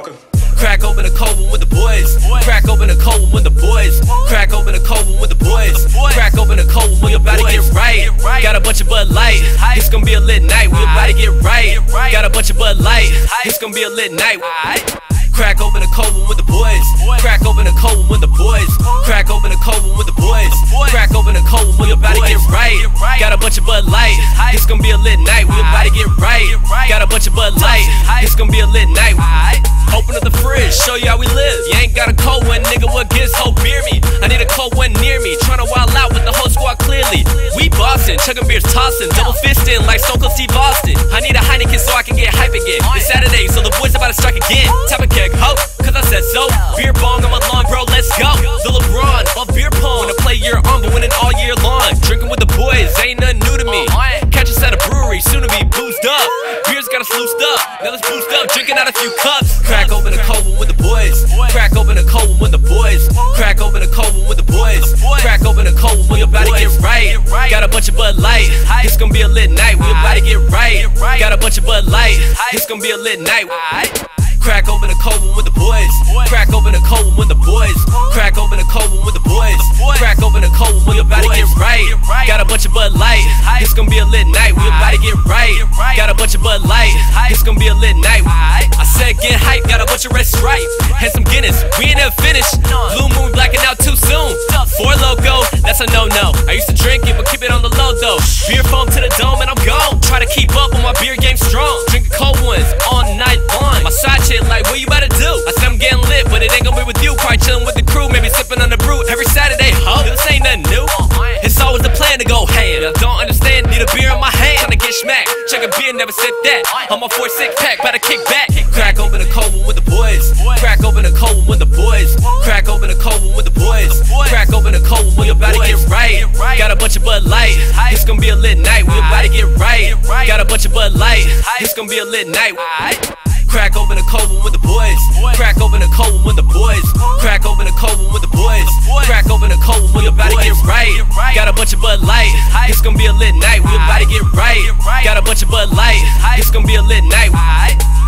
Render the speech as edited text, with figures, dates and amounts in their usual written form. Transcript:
motherfucker. Crack open a cold one with the boys. Crack open a cold one with the boys. Crack open a cold one with the boys. Crack open a cold one when you're about to get right. Got a bunch of Bud Light. It's gonna be a lit night. We about to get right. Got a bunch of Bud Light. It's gonna be a lit night. Crack open a cold one with the boys. Crack open a cold one with the boys. Crack open a cold one with the boys. Crack open a cold one when you're about to get right. Got a bunch of Bud Light. It's gonna be a lit night. We about to get right. Got a bunch of Bud Light. It's gonna be a lit night. Open up the fridge, show you how we live. You ain't got a cold one, nigga, what gives hope beer me? I need a cold one near me, tryna wild out with the whole squad clearly. We bossing, chugging beers, tossing, double fisting like Stone Cold Steve Austin. I need a Heineken so I can get hype again. It's Saturday, so the boys about to strike again. Tap a keg, ho, cause I said so. Beer bong on my lawn, bro, let's go. The LeBron, love beer pong. Wanna play year on, but winning all year long. Drinking with the boys, ain't nothing new to me. Catch us at a brewery, soon to be boozed up. Beers got us loosed up, now let's boost up, drinking out a few cups. Crack open a cold one with the boys. Crack open a cold one with the boys. Crack open a cold one with the boys. Crack open a cold one when you're about to get right. Got a bunch of Bud Light. It's gonna be a lit night. We about to get right. Got a bunch of Bud Light. It's gonna be a lit night. Crack open a cold one with the boys. Crack open a cold one with the boys. Crack open a cold one with the boys. Crack open a cold one when you're about to get right. Got a bunch of Bud Light. It's gonna be a lit night. We about to get right. Got a bunch of Bud Light. It's gonna be a lit night. I said get hype, got a bunch of red stripes and some Guinness. We ain't never finished. Blue moon blacking out too soon. Four Loko, that's a no-no. I used to drink it, but keep it on the low though. Beer foam to the dome and I'm gone. Try to keep up with my beer game strong. Drinking cold ones all night long. My side chick like, what you about to do? I said I'm getting lit, but it ain't gonna be with you. Probably chilling with the crew, maybe sipping on the brew every Saturday, ho. This ain't nothing new. It's always the plan to go ham. I don't understand, need a beer in my hand. Tryna get smacked, check a beer, never sip that. I'm a 4-6 pack, better kick back. Crack open a cold one with the boys. Crack open a cold one with the boys. Crack open a cold one with the boys. Crack open a cold one when you're about to get right. Got a bunch of Bud Light. It's gonna be a lit night. We about to get right. Got a bunch of Bud Light. It's gonna be a lit night. Crack open a cold one with the boys. Crack open a cold one with the boys. Crack open a cold one with the boys. Crack open a cold one when you're about to get right. Got a bunch of Bud Light. It's gonna be a lit night. We about to get right. Got a bunch of Bud Light. It's gonna be a lit night.